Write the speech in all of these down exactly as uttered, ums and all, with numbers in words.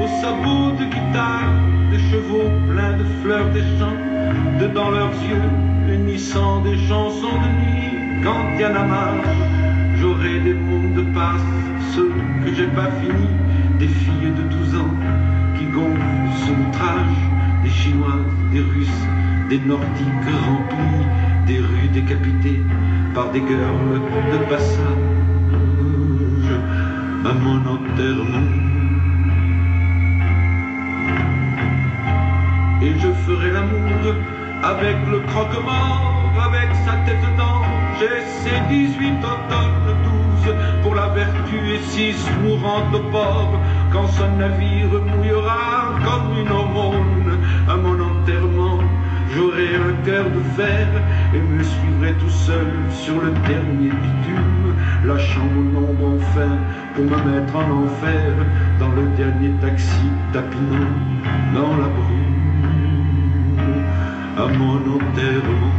sabots de guitare, des chevaux pleins de fleurs des champs, de dans leurs yeux unissant des chansons de nuit. Quand il y en a marre, j'aurai des mômes de passe, ceux que j'ai pas finis, des filles de douze ans qui gonflent sous l'outrage, des Chinoises, des Russes, des Nordiques remplis, des rues décapitées par des girls de passage à mon enterrement. Et je ferai l'amour avec le croque-mort, avec sa tête d'ange et ses dix-huit automnes, douze pour la vertu et six mourantes au port, quand son navire mouillera comme une aumône. À mon enterrement, j'aurai un cœur de fer et me suivrai tout seul sur le dernier bitume, lâchant mon ombre enfin pour me mettre en enfer dans le dernier taxi tapinant dans la brume. À mon enterrement,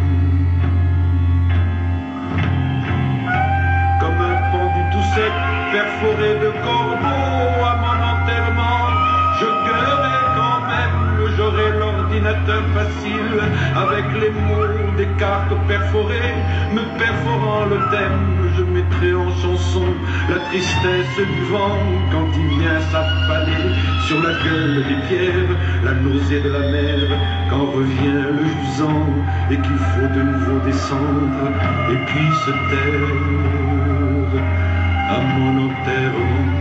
comme un pendu tout sec perforé de corbeaux, à mon enterrement, je gueulerai quand même, j'aurai l'ordinateur facile avec les mots des cartes perforées, me perforant le thème. Je mettrai en chanson la tristesse du vent quand il vient s'affaler sur la gueule des pierres, la nausée de la mer quand revient le jusant et qu'il faut de nouveau descendre et puis se taire. À mon enterrement,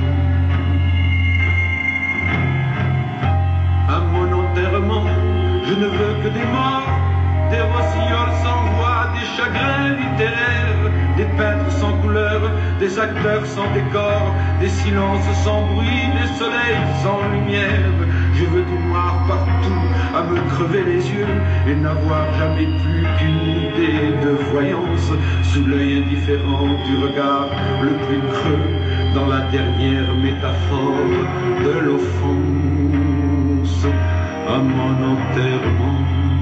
à mon enterrement, je ne veux que des morts, des rossignols sans voix, des chagrins littéraires, des peintres sans couleur, des acteurs sans décor, des silences sans bruit, des soleils sans lumière. Je veux du noir partout, à me crever les yeux et n'avoir jamais plus qu'une idée de voyance sous l'œil indifférent du regard le plus creux dans la dernière métaphore de l'offense. À mon enterrement,